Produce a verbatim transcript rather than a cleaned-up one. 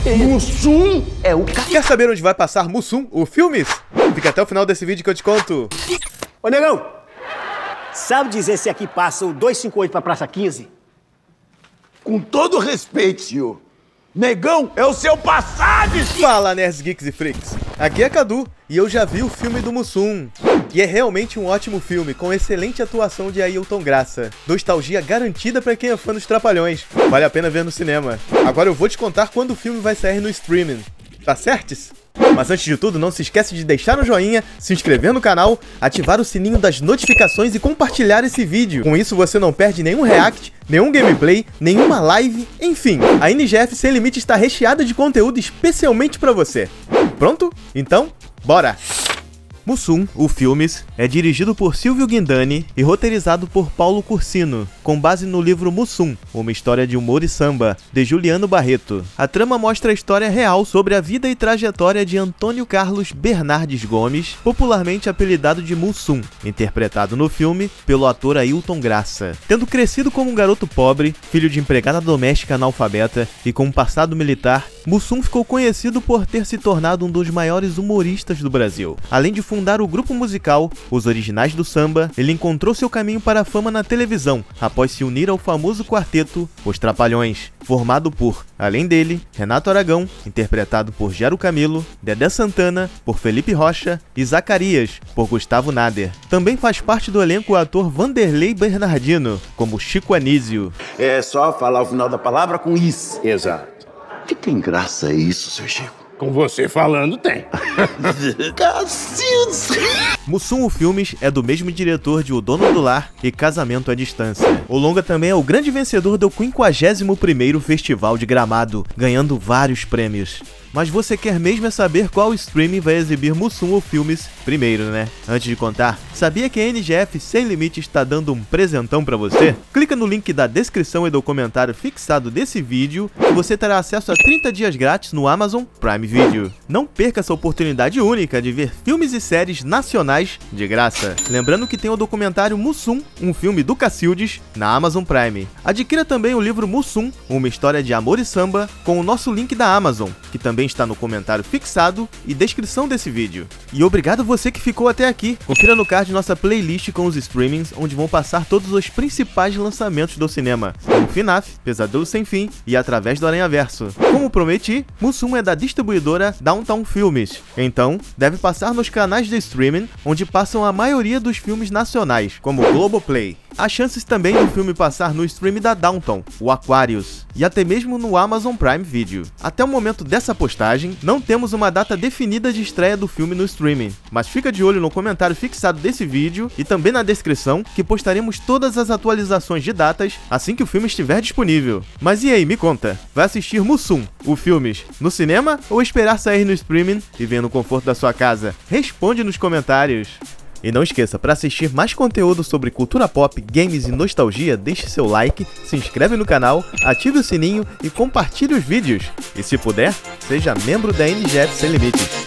Mussum é o cara. Quer saber onde vai passar Mussum, o filmes? Fica até o final desse vídeo que eu te conto. Ô, negão, sabe dizer se aqui passa o duzentos e cinquenta e oito pra Praça quinze? Com todo respeito, senhor, negão é o seu passado! Fala, nerds, geeks e freaks. Aqui é Cadu e eu já vi o filme do Mussum. E é realmente um ótimo filme, com excelente atuação de Ailton Graça. Nostalgia garantida pra quem é fã dos Trapalhões. Vale a pena ver no cinema. Agora eu vou te contar quando o filme vai sair no streaming. Tá certos? Mas antes de tudo, não se esquece de deixar um joinha, se inscrever no canal, ativar o sininho das notificações e compartilhar esse vídeo. Com isso você não perde nenhum react, nenhum gameplay, nenhuma live, enfim. A N G F Sem Limite está recheada de conteúdo especialmente pra você. Pronto? Então, bora! Mussum, o Filmes, é dirigido por Silvio Guindani e roteirizado por Paulo Cursino, com base no livro Mussum, uma história de humor e samba, de Juliano Barreto. A trama mostra a história real sobre a vida e trajetória de Antônio Carlos Bernardes Gomes, popularmente apelidado de Mussum, interpretado no filme pelo ator Ailton Graça. Tendo crescido como um garoto pobre, filho de empregada doméstica analfabeta e com um passado militar, Mussum ficou conhecido por ter se tornado um dos maiores humoristas do Brasil. Além de fundar o grupo musical Os Originais do Samba, ele encontrou seu caminho para a fama na televisão, após se unir ao famoso quarteto Os Trapalhões, formado por, além dele, Renato Aragão, interpretado por Gero Camilo, Dedé Santana, por Felipe Rocha, e Zacarias, por Gustavo Nader. Também faz parte do elenco o ator Vanderlei Bernardino, como Chico Anísio. É só falar o final da palavra com isso. Exato. Que tem graça isso, seu Chico? Com você falando, tem. Cacildes! Mussum, o Filmes, é do mesmo diretor de O Dono do Lar e Casamento à Distância. O longa também é o grande vencedor do quinquagésimo primeiro Festival de Gramado, ganhando vários prêmios. Mas você quer mesmo é saber qual streaming vai exibir Mussum, o Filmes primeiro, né? Antes de contar, sabia que a N G F Sem Limite está dando um presentão pra você? Clica no link da descrição e do comentário fixado desse vídeo e você terá acesso a trinta dias grátis no Amazon Prime Video. Não perca essa oportunidade única de ver filmes e séries nacionais de graça. Lembrando que tem o documentário Mussum, um filme do Cacildes, na Amazon Prime. Adquira também o livro Mussum, uma história de amor e samba, com o nosso link da Amazon, que também está no comentário fixado e descrição desse vídeo. E obrigado você que ficou até aqui. Confira no card nossa playlist com os streamings, onde vão passar todos os principais lançamentos do cinema, como F NAF, Pesadelo Sem Fim e Através do Aranhaverso. Como prometi, Mussum é da distribuidora Downtown Filmes, então deve passar nos canais de streaming, onde passam a maioria dos filmes nacionais, como Globoplay. Há chances também do filme passar no stream da Downtown, o Aquarius, e até mesmo no Amazon Prime Video. Até o momento dessa postagem, não temos uma data definida de estreia do filme no streaming, mas fica de olho no comentário fixado desse vídeo e também na descrição, que postaremos todas as atualizações de datas assim que o filme estiver disponível. Mas e aí, me conta, vai assistir Mussum, o Filmes, no cinema ou esperar sair no streaming e ver no conforto da sua casa? Responde nos comentários! E não esqueça, para assistir mais conteúdo sobre cultura pop, games e nostalgia, deixe seu like, se inscreve no canal, ative o sininho e compartilhe os vídeos. E se puder, seja membro da N G F Sem Limites.